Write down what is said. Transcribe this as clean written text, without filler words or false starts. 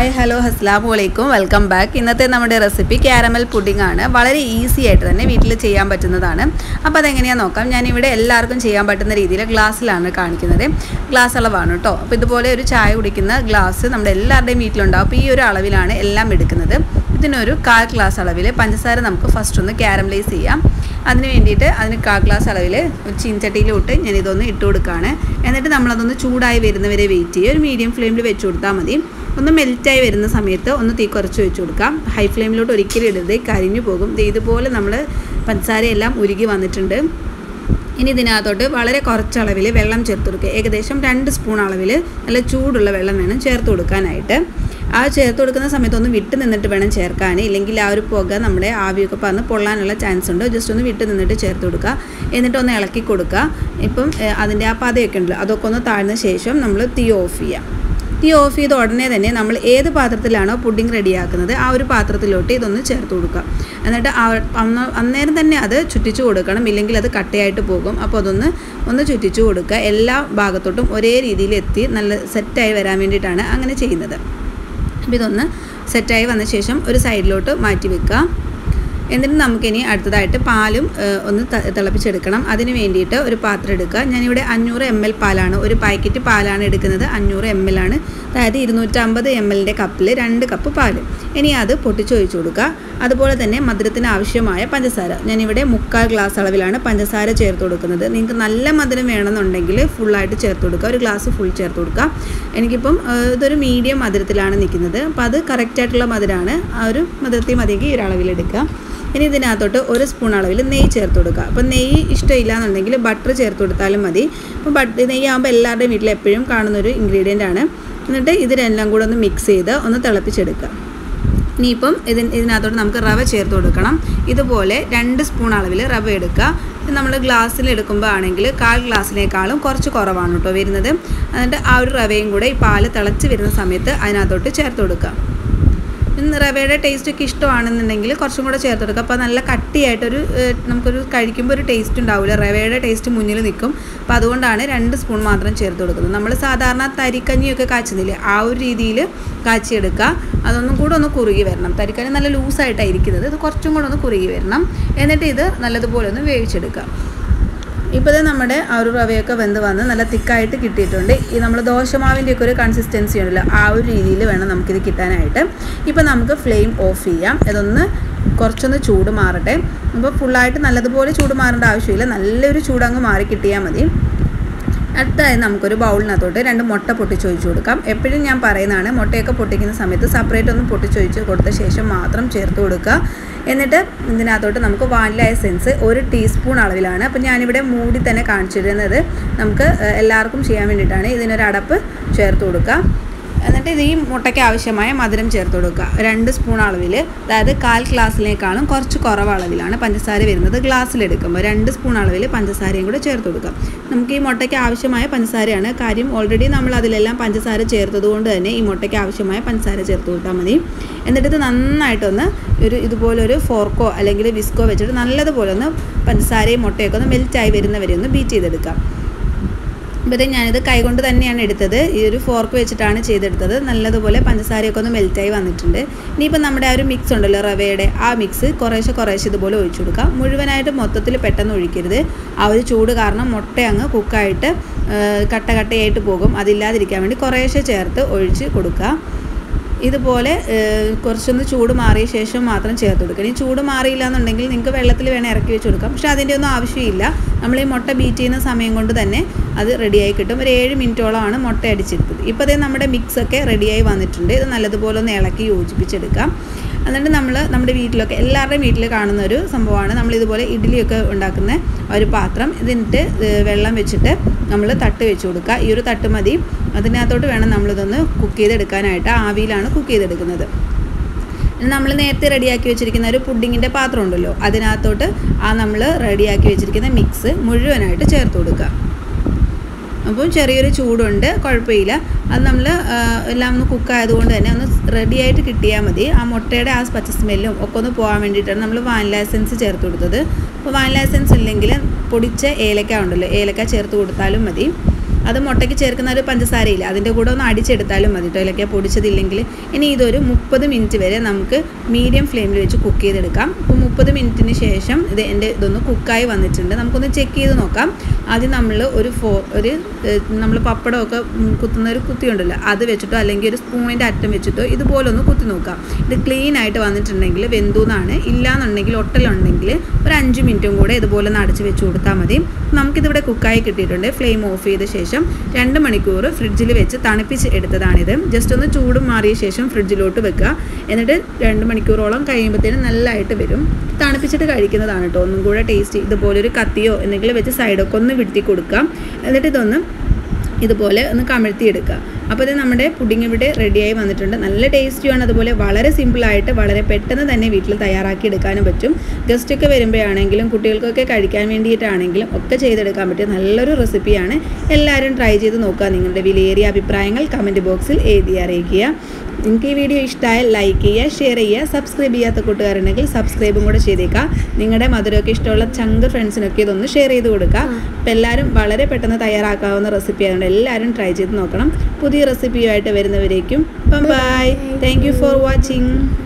Hi hello അസ്സലാമു അലൈക്കും welcome back. ഇന്നത്തെ നമ്മുടെ റെസിപ്പി കാരമൽ പുഡിംഗ് ആണ്. വളരെ ഈസി ആയിട്ട് തന്നെ വീട്ടിൽ ചെയ്യാൻ പറ്റുന്നതാണ്. അപ്പോൾ അതെങ്ങനെയാണെന്ന് നോക്കാം. ഞാനിവിടെ എല്ലാവർക്കും ചെയ്യാൻ പറ്റുന്ന രീതിയിൽ ഗ്ലാസ്സിലാണ് കാണിക്കുന്നത്. ഗ്ലാസ് അളവാണ് കേട്ടോ. അപ്പോൾ ഇതുപോലെ ഒരു ചായ കുടിക്കുന്ന ഗ്ലാസ് നമ്മുടെ എല്ലാവരുടെയും വീട്ടിലുണ്ടാവും. അപ്പോൾ ഈ ഒരു അളവിലാണ് എല്ലാം എടുക്കുന്നത്. ഇതിനൊരു 1/4 ഗ്ലാസ് അളവിൽ പഞ്ചസാര നമുക്ക് ഫസ്റ്റ് ഒന്ന് കാരമലൈസ് ചെയ്യാം. അതിന് വേണ്ടിയിട്ട് 1/4 ഗ്ലാസ് അളവിൽ ഒരു ചീനച്ചട്ടിയിലോട്ട് ഞാനിതൊന്ന് ഇട്ട് കൊടുക്കുകയാണ്. എന്നിട്ട് നമ്മളതൊന്ന് ചൂടായി വരുന്നവരെ വെയിറ്റ് ചെയ്യുക. ഒരു മീഡിയം ഫ്ലെയിമിൽ വെച്ച് കൊടുത്താൽ മതി. ഒന്ന് മെൽറ്റായി വരുന്ന സമയത്ത് ഒന്ന് തീ കുറച്ച് വെച്ച് കൊടുക്കാം. ഹൈ ഫ്ലെയിമിലോട്ട് ഒരിക്കലും ഇടരുത്, കരിഞ്ഞു പോകും. ഇതുപോലെ നമ്മൾ പഞ്ചസാരയെല്ലാം ഉരുകി വന്നിട്ടുണ്ട്. ഇനി ഇതിനകത്തോട്ട് വളരെ കുറച്ച് അളവിൽ വെള്ളം ചേർത്ത് കൊടുക്കുക. ഏകദേശം 2 സ്പൂൺ അളവിൽ നല്ല ചൂടുള്ള വെള്ളം വേണം ചേർത്ത് കൊടുക്കാനായിട്ട്. ആ ചേർത്ത് കൊടുക്കുന്ന സമയത്ത് ഒന്ന് വിട്ട് നിന്നിട്ട് വേണം ചേർക്കാൻ, ഇല്ലെങ്കിൽ ആ ഒരു പുക നമ്മുടെ ആവിയൊക്കെ പറന്ന് പൊള്ളാനുള്ള ചാൻസ് ഉണ്ട്. ജസ്റ്റ് ഒന്ന് വിട്ട് നിന്നിട്ട് ചേർത്ത് കൊടുക്കുക. എന്നിട്ട് ഒന്ന് ഇളക്കി കൊടുക്കുക. ഇപ്പം അതിൻ്റെ ആ പതയൊക്കെ ഉണ്ടല്ലോ, അതൊക്കെ ഒന്ന് താഴ്ന്ന ശേഷം നമ്മൾ തീ ഓഫ് ചെയ്യാം. തീ ഓഫ് ചെയ്ത ഉടനെ തന്നെ നമ്മൾ ഏത് പാത്രത്തിലാണോ പുഡിംഗ് റെഡിയാക്കുന്നത് ആ ഒരു പാത്രത്തിലോട്ട് ഇതൊന്ന് ചേർത്ത് കൊടുക്കുക. എന്നിട്ട് അന്നേരം തന്നെ അത് ചുറ്റിച്ചു കൊടുക്കണം, ഇല്ലെങ്കിൽ അത് കട്ടയായിട്ട് പോകും. അപ്പോൾ ഒന്ന് ചുറ്റിച്ചു കൊടുക്കുക. എല്ലാ ഭാഗത്തോട്ടും ഒരേ രീതിയിൽ എത്തി നല്ല സെറ്റായി വരാൻ വേണ്ടിയിട്ടാണ് അങ്ങനെ ചെയ്യുന്നത്. അപ്പോൾ ഇതൊന്ന് സെറ്റായി വന്ന ശേഷം ഒരു സൈഡിലോട്ട് മാറ്റി വെക്കുക. എന്നിട്ട് നമുക്കിനി അടുത്തതായിട്ട് പാലും ഒന്ന് തിളപ്പിച്ചെടുക്കണം. അതിന് വേണ്ടിയിട്ട് ഒരു പാത്രം എടുക്കുക. ഞാനിവിടെ 500 ml പാലാണ്, ഒരു പാക്കറ്റ് പാലാണ് എടുക്കുന്നത്. 500 ml ആണ്, അതായത് 250 ml കപ്പിൽ 2 കപ്പ് പാൽ. ഇനി അത് പൊട്ടിച്ചൊഴിച്ച് കൊടുക്കുക. അതുപോലെ തന്നെ മധുരത്തിന് ആവശ്യമായ പഞ്ചസാര ഞാനിവിടെ 3/4 ഗ്ലാസ് അളവിലാണ് പഞ്ചസാര ചേർത്ത് കൊടുക്കുന്നത്. നിങ്ങൾക്ക് നല്ല മധുരം വേണമെന്നുണ്ടെങ്കിൽ ഫുള്ളായിട്ട് ചേർത്ത് കൊടുക്കുക. ഒരു ഗ്ലാസ് ഫുൾ ചേർത്ത് കൊടുക്കുക. എനിക്കിപ്പം ഇതൊരു മീഡിയം മധുരത്തിലാണ് നിൽക്കുന്നത്. അപ്പോൾ അത് കറക്റ്റായിട്ടുള്ള മധുരമാണ്. ആ ഒരു മധുരത്തിൽ മതിയെങ്കിൽ ഈ ഒരു അളവിലെടുക്കുക. ഇനി ഇതിനകത്തോട്ട് 1 സ്പൂൺ അളവിൽ നെയ്യ് ചേർത്ത് കൊടുക്കുക. അപ്പോൾ നെയ്യ് ഇഷ്ടമില്ല എന്നുണ്ടെങ്കിൽ ബട്ടർ ചേർത്ത് കൊടുത്താലും മതി. അപ്പോൾ നെയ്യ് ആകുമ്പോൾ എല്ലാവരുടെയും വീട്ടിൽ എപ്പോഴും കാണുന്നൊരു ഇൻഗ്രീഡിയൻ്റ് ആണ്. എന്നിട്ട് ഇതിനെല്ലാം കൂടെ ഒന്ന് മിക്സ് ചെയ്ത് ഒന്ന് തിളപ്പിച്ചെടുക്കുക. ഇനിയിപ്പം ഇതിനകത്തോട്ട് നമുക്ക് റവ ചേർത്ത് കൊടുക്കണം. ഇതുപോലെ 2 സ്പൂൺ അളവിൽ റവ എടുക്കുക. നമ്മൾ ഗ്ലാസ്സിൽ എടുക്കുമ്പോൾ ആണെങ്കിൽ 1/4 ഗ്ലാസ്സിനേക്കാളും കുറച്ച് കുറവാണ് കേട്ടോ വരുന്നത്. എന്നിട്ട് ആ ഒരു റവയും കൂടെ ഈ പാല് തിളച്ച് വരുന്ന സമയത്ത് അതിനകത്തോട്ട് ചേർത്ത് കൊടുക്കുക. റവയുടെ ടേസ്റ്റൊക്കെ ഇഷ്ടമാണെന്നുണ്ടെങ്കിൽ കുറച്ചും കൂടെ ചേർത്ത് കൊടുക്കുക. അപ്പോൾ നല്ല കട്ടിയായിട്ടൊരു നമുക്കൊരു കഴിക്കുമ്പോൾ ഒരു ടേസ്റ്റ് ഉണ്ടാവില്ല, റവയുടെ ടേസ്റ്റ് മുന്നിൽ നിൽക്കും. അപ്പോൾ അതുകൊണ്ടാണ് 2 സ്പൂൺ മാത്രം ചേർത്ത് കൊടുക്കുന്നത്. നമ്മൾ സാധാരണ തരിക്കഞ്ഞിയൊക്കെ കാച്ചുന്നില്ലേ, ആ ഒരു രീതിയിൽ കാച്ചിയെടുക്കുക. അതൊന്നും കൂടെ ഒന്ന് കുറുകി വരണം. തരിക്കഞ്ഞി നല്ല ലൂസായിട്ടാണ് ഇരിക്കുന്നത്, ഇത് കുറച്ചും കൂടെ ഒന്ന് കുറുകി വരണം. എന്നിട്ട് ഇത് നല്ലതുപോലെ ഒന്ന് വേവിച്ചെടുക്കുക. ഇപ്പോൾ നമ്മുടെ ആ ഒരു റവയൊക്കെ വെന്ത് വന്ന് നല്ല തിക്കായിട്ട് കിട്ടിയിട്ടുണ്ട്. ഈ നമ്മൾ ദോശമാവിൻ്റെയൊക്കെ ഒരു കൺസിസ്റ്റൻസി ഉണ്ടല്ലോ, ആ ഒരു രീതിയിൽ വേണം നമുക്കിത് കിട്ടാനായിട്ട്. ഇപ്പോൾ നമുക്ക് ഫ്ലെയിം ഓഫ് ചെയ്യാം. ഇതൊന്ന് കുറച്ചൊന്ന് ചൂട് മാറട്ടെ. അപ്പോൾ ഫുള്ളായിട്ട് നല്ലതുപോലെ ചൂട് മാറേണ്ട ആവശ്യമില്ല, നല്ലൊരു ചൂടങ്ങ് മാറി കിട്ടിയാൽ മതി. അടുത്തതായി നമുക്കൊരു ബൗളിനകത്തോട്ട് 2 മുട്ട പൊട്ടിച്ചൊഴിച്ച് കൊടുക്കാം. എപ്പോഴും ഞാൻ പറയുന്നതാണ്, മുട്ടയൊക്കെ പൊട്ടിക്കുന്ന സമയത്ത് സെപ്പറേറ്റ് ഒന്ന് പൊട്ടിച്ചൊഴിച്ച് കൊടുത്ത ശേഷം മാത്രം ചേർത്ത് കൊടുക്കുക. എന്നിട്ട് ഇതിനകത്തോട്ട് നമുക്ക് വാനില എസൻസ് 1 ടീസ്പൂൺ അളവിലാണ്. അപ്പോൾ ഞാനിവിടെ മൂടി തന്നെ കാണിച്ചിരുന്നത് നമുക്ക് എല്ലാവർക്കും ചെയ്യാൻ വേണ്ടിയിട്ടാണ്. ഇതിനൊരു അടപ്പ് ചേർത്ത് കൊടുക്കുക. എന്നിട്ട് ഇത് ഈ മുട്ടയ്ക്ക് ആവശ്യമായ മധുരം ചേർത്ത് കൊടുക്കുക. 2 സ്പൂൺ അളവിൽ, അതായത് 1/4 ഗ്ലാസ്സിനേക്കാളും കുറച്ച് കുറവ് അളവിലാണ് പഞ്ചസാര വരുന്നത്. ഗ്ലാസ്സിലെടുക്കുമ്പോൾ 2 സ്പൂൺ അളവിൽ പഞ്ചസാരയും കൂടെ ചേർത്ത് കൊടുക്കുക. നമുക്ക് ഈ മുട്ടയ്ക്ക് ആവശ്യമായ പഞ്ചസാരയാണ്. കാര്യം ഓൾറെഡി നമ്മൾ അതിലെല്ലാം പഞ്ചസാര ചേർത്തത് കൊണ്ട് തന്നെ ഈ മുട്ടയ്ക്ക് ആവശ്യമായ പഞ്ചസാര ചേർത്ത് കൊടുത്താൽ മതി. എന്നിട്ട് ഇത് നന്നായിട്ടൊന്ന് ഇതുപോലൊരു ഫോർക്കോ അല്ലെങ്കിൽ വിസ്കോ വെച്ചിട്ട് നല്ലതുപോലെ ഒന്ന് പഞ്ചസാരയും മുട്ടയൊക്കെ ഒന്ന് മെൽറ്റായി വരുന്നവരെ ഒന്ന് ബീറ്റ് ചെയ്തെടുക്കാം. അപ്പോൾ ഞാനിത് കൈകൊണ്ട് തന്നെയാണ് എടുത്തത്. ഈ ഒരു ഫോർക്ക് വെച്ചിട്ടാണ് ചെയ്തെടുത്തത്. നല്ലതുപോലെ പഞ്ചസാരയൊക്കെ ഒന്ന് മെൽറ്റായി വന്നിട്ടുണ്ട്. ഇനിയിപ്പോൾ നമ്മുടെ ആ ഒരു മിക്സ് ഉണ്ടല്ലോ റവയുടെ, ആ മിക്സ് കുറേശ്ശെ ഇതുപോലെ ഒഴിച്ചു കൊടുക്കുക. മുഴുവനായിട്ട് മൊത്തത്തിൽ പെട്ടെന്ന് ഒഴിക്കരുത്. ആ ഒരു ചൂട് കാരണം മുട്ട അങ്ങ് കുക്കായിട്ട് കട്ടയായിട്ട് പോകും. അതില്ലാതിരിക്കാൻ വേണ്ടി കുറേശ്ശെ ചേർത്ത് ഒഴിച്ച് കൊടുക്കുക. ഇതുപോലെ കുറച്ചൊന്ന് ചൂട് മാറിയ ശേഷം മാത്രം ചേർത്ത് കൊടുക്കണം. ഈ ചൂട് മാറിയില്ല എന്നുണ്ടെങ്കിൽ നിങ്ങൾക്ക് വെള്ളത്തിൽ വേണേൽ ഇറക്കി വെച്ച് കൊടുക്കാം. പക്ഷേ അതിൻ്റെ ഒന്നും ആവശ്യമില്ല. നമ്മൾ ഈ മുട്ട ബീറ്റ് ചെയ്യുന്ന സമയം കൊണ്ട് തന്നെ അത് റെഡിയായി കിട്ടും. ഒരു 7 മിനിറ്റോളമാണ് മുട്ട അടിച്ചെടുത്തത്. ഇപ്പോൾ അതേ നമ്മുടെ മിക്സൊക്കെ റെഡിയായി വന്നിട്ടുണ്ട്. ഇത് നല്ലതുപോലെ ഒന്ന് ഇളക്കി യോജിപ്പിച്ചെടുക്കാം. എന്നിട്ട് നമ്മുടെ വീട്ടിലൊക്കെ എല്ലാവരുടെയും വീട്ടിൽ കാണുന്ന ഒരു സംഭവമാണ്, നമ്മളിതുപോലെ ഇഡ്ഡലിയൊക്കെ ഉണ്ടാക്കുന്ന ഒരു പാത്രം. ഇതിട്ട് വെള്ളം വെച്ചിട്ട് നമ്മൾ തട്ട് വെച്ച് കൊടുക്കുക. ഈ ഒരു തട്ട് മതി. അതിനകത്തോട്ട് വേണം നമ്മളിതൊന്ന് കുക്ക് ചെയ്തെടുക്കാനായിട്ട്. ആവിയിലാണ് കുക്ക് ചെയ്തെടുക്കുന്നത്. നമ്മൾ നേരത്തെ റെഡിയാക്കി വെച്ചിരിക്കുന്ന ഒരു പുഡിങ്ങിൻ്റെ പാത്രം ഉണ്ടല്ലോ, അതിനകത്തോട്ട് നമ്മൾ റെഡിയാക്കി വെച്ചിരിക്കുന്ന മിക്സ് മുഴുവനായിട്ട് ചേർത്ത് കൊടുക്കുക. അപ്പം ചെറിയൊരു ചൂടുണ്ട്, കുഴപ്പമില്ല. അത് നമ്മൾ എല്ലാം ഒന്ന് കുക്കായതുകൊണ്ട് തന്നെ ഒന്ന് റെഡിയായിട്ട് കിട്ടിയാൽ മതി. ആ മുട്ടയുടെ ആ പച്ച സ്മെല്ലും ഒക്കെ ഒന്ന് പോകാൻ വേണ്ടിയിട്ടാണ് നമ്മൾ വാനില എസൻസ് ചേർത്ത് കൊടുത്തത്. അപ്പോൾ വാനില എസൻസ് ഇല്ലെങ്കിൽ പൊടിച്ച ഏലക്ക ഉണ്ടല്ലോ, ഏലക്ക ചേർത്ത് കൊടുത്താലും മതി. അത് മുട്ടയ്ക്ക് ചേർക്കുന്ന ഒരു പഞ്ചസാരയില്ല, അതിൻ്റെ കൂടെ ഒന്ന് അടിച്ചെടുത്താലും മതി കേട്ടോ, ഏലക്ക പൊടിച്ചതില്ലെങ്കിൽ. ഇനി ഇതൊരു 30 മിനിറ്റ് വരെ നമുക്ക് മീഡിയം ഫ്ലെയിമിൽ വെച്ച് കുക്ക് ചെയ്തെടുക്കാം. അപ്പോൾ 30 മിനിറ്റിന് ശേഷം ഇതൊന്ന് കുക്കായി വന്നിട്ടുണ്ട്. നമുക്കൊന്ന് ചെക്ക് ചെയ്ത് നോക്കാം. ആദ്യം നമ്മൾ നമ്മൾ പപ്പടമൊക്കെ കുത്തുന്ന ഒരു കുത്തിയുണ്ടല്ലോ, അത് വെച്ചിട്ടോ അല്ലെങ്കിൽ ഒരു സ്പൂണിൻ്റെ അറ്റം വെച്ചിട്ടോ ഇതുപോലെ ഒന്ന് കുത്തി നോക്കാം. ഇത് ക്ലീൻ ആയിട്ട് വന്നിട്ടുണ്ടെങ്കിൽ വെന്തൂന്നാണ്. ഇല്ലാന്നുണ്ടെങ്കിൽ ഒട്ടലുണ്ടെങ്കിൽ ഒരു 5 മിനിറ്റും കൂടെ ഇതുപോലെ ഒന്ന് അടച്ച് വെച്ച് കൊടുത്താൽ മതി. നമുക്കിതിവിടെ കുക്കായി കിട്ടിയിട്ടുണ്ട്. ഫ്ലെയിം ഓഫ് ചെയ്ത ശേഷം 2 മണിക്കൂർ ഫ്രിഡ്ജിൽ വെച്ച് തണുപ്പിച്ച് എടുത്തതാണിത്. ജസ്റ്റ് ഒന്ന് ചൂട് മാറിയ ശേഷം ഫ്രിഡ്ജിലോട്ട് വെക്കുക. എന്നിട്ട് 2 മണിക്കൂറോളം കഴിയുമ്പോഴത്തേനും നല്ലതായിട്ട് വരും. തണുപ്പിച്ചിട്ട് കഴിക്കുന്നതാണ് കേട്ടോ ഒന്നും കൂടെ ടേസ്റ്റ്. ഇതുപോലൊരു കത്തിയോ എന്തെങ്കിലും വെച്ച് സൈഡൊക്കെ ഒന്ന് വിടുത്തി കൊടുക്കാം. എന്നിട്ട് ഇതുപോലെ ഒന്ന് കമഴ്ത്തിയെടുക്കുക. അപ്പോൾ ഇത് നമ്മുടെ പുഡിംഗ് ഇവിടെ റെഡിയായി വന്നിട്ടുണ്ട്. നല്ല ടേസ്റ്റിയാണ്. അതുപോലെ വളരെ സിമ്പിളായിട്ട് വളരെ പെട്ടെന്ന് തന്നെ വീട്ടിൽ തയ്യാറാക്കി എടുക്കാനും പറ്റും. ഗസ്റ്റൊക്കെ വരുമ്പോഴാണെങ്കിലും കുട്ടികൾക്കൊക്കെ കഴിക്കാൻ വേണ്ടിയിട്ടാണെങ്കിലും ഒക്കെ ചെയ്തെടുക്കാൻ പറ്റും നല്ലൊരു റെസിപ്പിയാണ്. എല്ലാവരും ട്രൈ ചെയ്ത് നോക്കുക. നിങ്ങളുടെ വിലയേറിയ അഭിപ്രായങ്ങൾ കമൻറ്റ് ബോക്സിൽ എഴുതി അറിയിക്കുക. നിങ്ങൾക്ക് ഈ വീഡിയോ ഇഷ്ടമായാൽ ലൈക്ക് ചെയ്യുക, ഷെയർ ചെയ്യുക. സബ്സ്ക്രൈബ് ചെയ്യാത്ത കൂട്ടുകാരുണ്ടെങ്കിൽ സബ്സ്ക്രൈബും കൂടെ ചെയ്തേക്കുക. നിങ്ങളുടെ മധുരമൊക്കെ ഇഷ്ടമുള്ള ചങ്ക് ഫ്രണ്ട്സിനൊക്കെ ഇതൊന്ന് ഷെയർ ചെയ്ത് കൊടുക്കുക. അപ്പോൾ എല്ലാവരും വളരെ പെട്ടെന്ന് തയ്യാറാക്കാവുന്ന റെസിപ്പി ആയതുകൊണ്ട് എല്ലാവരും ട്രൈ ചെയ്ത് നോക്കണം. പുതിയ റെസിപ്പിയുമായിട്ട് വരുന്നവരേക്കും bye. Thank you for watching.